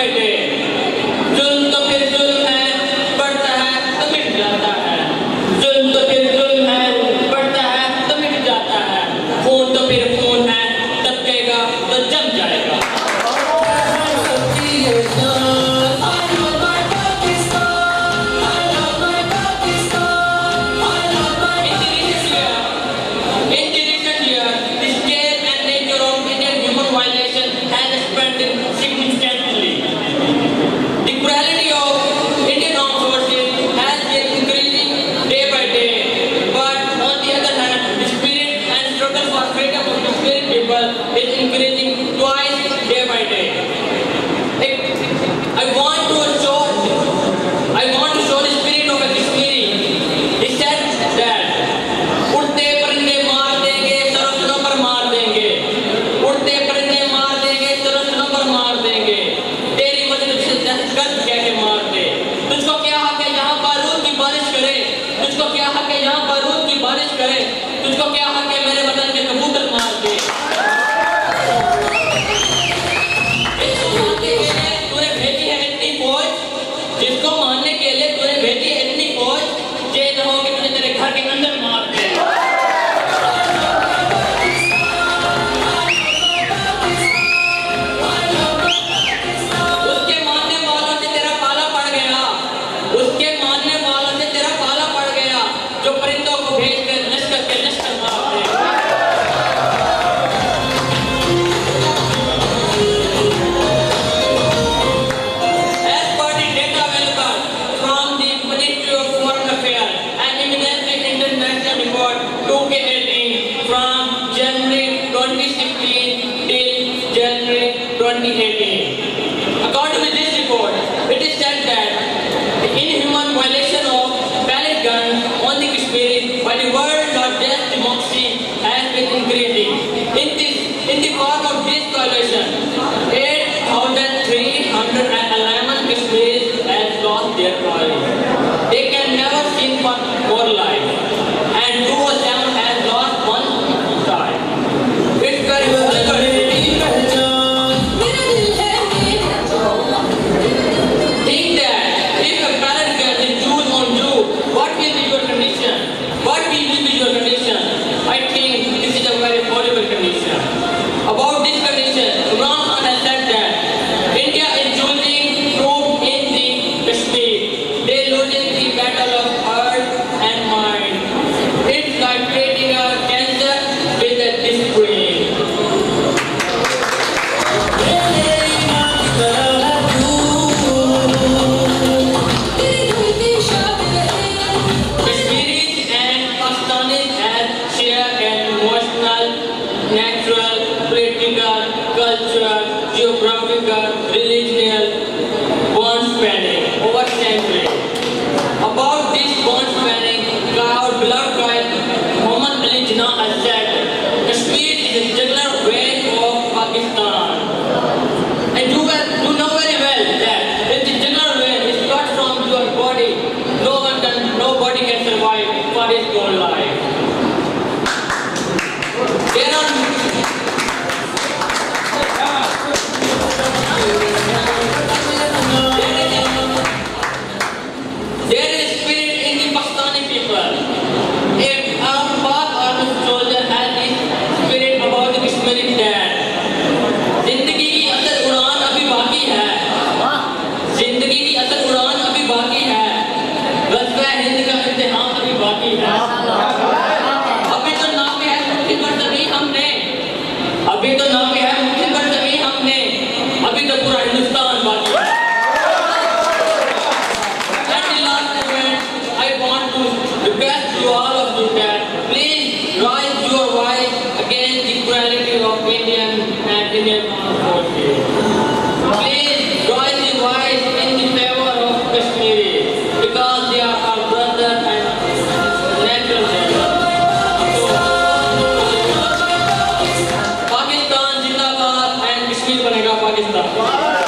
by day. जुल्म तो फिर जुल्म है, बढ़ता है तो मिट जाता है। जुल्म तो फिर जुल्म है, बढ़ता है तो मिट जाता है। खून तो फिर खून है, टपकेगा तो जम जाएगा। Is increasing twice day by day. I want to show the spirit of a Kashmiri. He said that उड़ते परिंदे मार देंगे, सरसों पर मार देंगे। उड़ते परिंदे मार देंगे, सरसों पर मार देंगे। तेरी मदद से दहशत कह के मार दे। तुझको क्या हक है यहाँ बारूद की बारिश करे? तुझको क्या हक है यहाँ बारूद की बारिश करे? तुझको क्या हक है मेरे वतन के कबूतर मार दे? जिसको मारने के लिए तूने भेजी है इतनी फौज, ये न हो कि तुझे तेरे घर के अंदर मार दे। उसके मारने वालों से तेरा पाला पड़ गया, उसके मारने वालों से तेरा पाला पड़ गया, जो परिंदों को भेज कर लश्कर के लश्कर मार दे। From January 2016 till January 2018. According to this report, it is said that the inhuman violation of pellet guns on the Kashmir by the world's largest democracy has been increasing. In the form of this violation, 8,311 Kashmiris have lost their lives. They can never seek for more life, and 2 of them have lost one child. It's very think that if a pellet gun is used on you, what will be your condition? What will be your condition? I think this is a very horrible condition. About this condition, Imran Khan has said that India is using troops in the Kashmir. They losing the battle of heart and mind. It's like treating a cancer with a discipline. Kashmiris and Pakistanis have shared an emotional, natural, political, cultural, geographical, religious bond spanning over centuries. About this bond spanning, our beloved guide Muhammad Ali Jinnah has said, Kashmir is a jugular vein of Pakistan. And you know very well that if the jugular vein is cut from your body, nobody can survive for his own life. There is spirit in the Pakistani people. If our Pak army soldier has this spirit about the Kashmiri dad, जिंदगी की असल उड़ान अभी बाकी है, जिंदगी की असल उड़ान अभी बाकी है, गज़्वा हिंद का इम्तिहान अभी बाकी है। अभी तो नापे है मुट्ठी पर ज़मीन हमने, अभी तो नापे है मुट्ठी पर ज़मीन हमने, अभी तो पूरा हिंदुस्तान बाकी है। And the last event, I want to request to all of you that please raise your voice against the cruelty of Indian and Indian armed forces. Please raise the voice in the favor of Kashmiri because they are our brothers and natural neighbors. Pakistan Zindabad and Kashmir banega Pakistan.